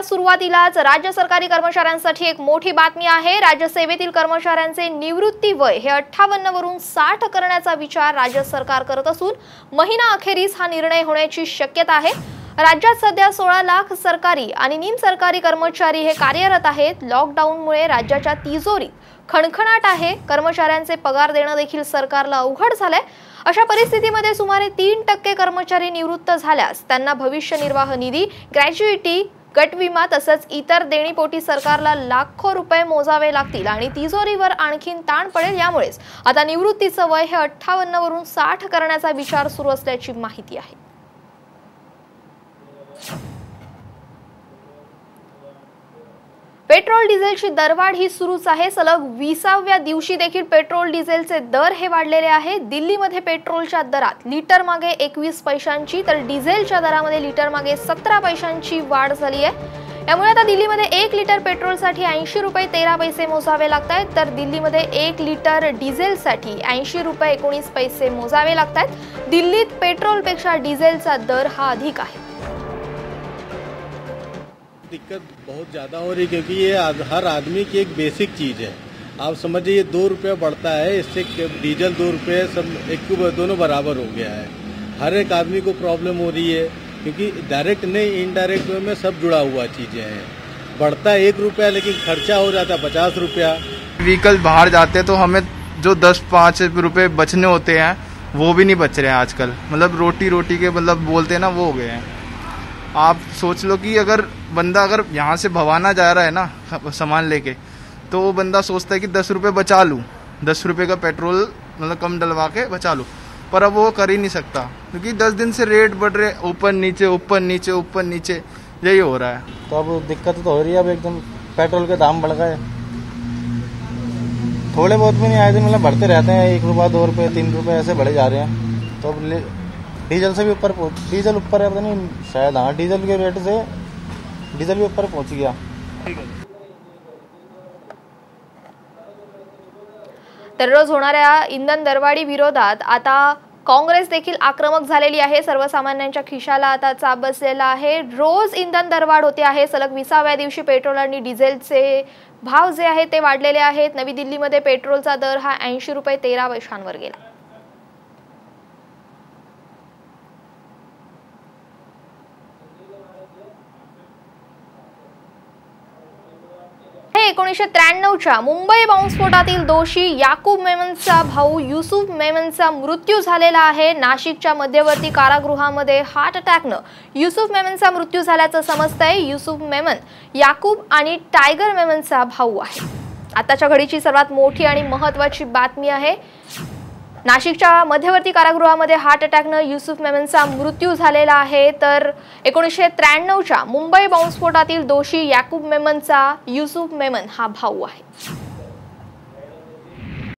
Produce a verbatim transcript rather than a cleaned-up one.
सुरुवातीलाच राज्य सरकारी कर्मचाऱ्यांसाठी एक मोठी बातमी आहे। राज्य सेवेतील कर्मचाऱ्यांचे निवृत्ती वय हे अठ्ठावन्न वरून साठ करण्याचा विचार राज्य सरकार करत असून महिना अखेरीस हा निर्णय होण्याची शक्यता आहे। राज्यात सध्या सोळा लाख सरकारी आणि निमसरकारी कर्मचारी हे कार्यरत आहेत। लॉकडाऊनमुळे राज्याच्या तिजोरीत खणखणाट आहे। कर्मचाऱ्यांचे पगार देणं देखील सरकारला अवघड झालंय। अशा परिस्थितीमध्ये सुमारे तीन टक्के कर्मचारी निवृत्त झाल्यास त्यांना भविष्य निर्वाह निधी, ग्रॅज्युइटी, गट विमा तसंच इतर देणीपोटी सरकारला लाखो रुपये मोजावे लागतील आणि तिजोरीवर आणखीन ताण पडेल। यामुळेच आता निवृत्तीचं वय हे अठ्ठावन्न वरून साठ करण्याचा विचार सुरू असल्याची माहिती आहे। पेट्रोल डिझेलची दरवाढ ही सुरूच आहे। सलग विसाव्या दिवशी देखील पेट्रोल डिझेलचे दर हे वाढलेले आहेत। दिल्लीमध्ये पेट्रोलच्या दरात लिटर मागे एकवीस पैशांची तर डिझेलच्या दरामध्ये लिटर मागे सतरा पैशांची वाढ झाली आहे। यामुळे आता दिल्लीमध्ये एक लिटर पेट्रोलसाठी ऐंशी रुपये तेरा पैसे मोजावे लागत आहेत, तर दिल्लीमध्ये एक लिटर डिझेलसाठी ऐंशी रुपये एकोणीस पैसे मोजावे लागत आहेत। दिल्लीत पेट्रोलपेक्षा डिझेलचा दर हा अधिक आहे। दिक्कत बहुत ज़्यादा हो रही क्योंकि ये हर आदमी की एक बेसिक चीज़ है। आप समझिए ये दो रुपये बढ़ता है, इससे डीजल दो रुपये सब एक दोनों बराबर हो गया है। हर एक आदमी को प्रॉब्लम हो रही है क्योंकि डायरेक्ट नहीं इनडायरेक्ट वे में सब जुड़ा हुआ चीज़ें हैं। बढ़ता एक रुपया लेकिन खर्चा हो जाता पचास रुपया। व्हीकल बाहर जाते तो हमें जो दस पाँच रुपये बचने होते हैं वो भी नहीं बच रहे हैं आजकल। मतलब रोटी रोटी के मतलब बोलते हैं ना, वो हो गए हैं। आप सोच लो कि अगर बंदा अगर यहाँ से भवाना जा रहा है ना सामान लेके, तो वो बंदा सोचता है कि दस रुपये बचा लूँ, दस रुपये का पेट्रोल मतलब कम डलवा के बचा लूँ, पर अब वो कर ही नहीं सकता क्योंकि दस दिन से रेट बढ़ रहे, ऊपर नीचे ऊपर नीचे ऊपर नीचे यही हो रहा है। तो अब दिक्कत तो हो रही है। अब एकदम पेट्रोल के दाम बढ़ गए, थोड़े बहुत भी नहीं आए थे, मतलब बढ़ते रहते हैं। एक रुपया दो रुपये तीन रुपये ऐसे बढ़े जा रहे हैं। तो अब डीजल से भी ऊपर डीजल ऊपर है, पता नहीं शायद, हाँ डीजल के रेट से डीजल भी ऊपर पहुंच गया। दररोज होणाऱ्या इंधन दरवाढी विरोधात आता काँग्रेस देखील आक्रमक झालेली आहे। सर्वसामान्यांच्या खिशाला आता चाप बसलेला आहे। रोज इंधन दरवाढ होते आहे। सलग विसाव्या दिवशी पेट्रोल आणि डिझेलचे भाव जे आहेत ते वाढलेले आहेत। नवी दिल्लीमध्ये पेट्रोलचा दर हा ऐंशी रुपये तेरा पैशांवर गेला। एकोणीसशे त्र्याण्णवच्या मुंबई बॉम्बस्फोटातील दोषी याकूब मेमनचा भाऊ युसुफ मेमनचा मृत्यू झालेला आहे। नाशिकच्या मध्यवर्ती कारागृहामध्ये हार्ट अटॅकनं युसुफ मेमनचा मृत्यू झाल्याचं समजतंय। युसुफ मेमन याकूब आणि टायगर मेमनचा भाऊ आहे। आताच्या घडीची सर्वात मोठी आणि महत्त्वाची बातमी आहे। नाशिकच्या मध्यवर्ती कारागृहामध्ये हार्ट अटॅकनं युसुफ मेमनचा मृत्यू झालेला आहे। तर एकोणीसशे त्र्याण्णवच्या मुंबई बॉम्बस्फोटातील दोषी याकूब मेमनचा युसुफ मेमन हा भाऊ आहे।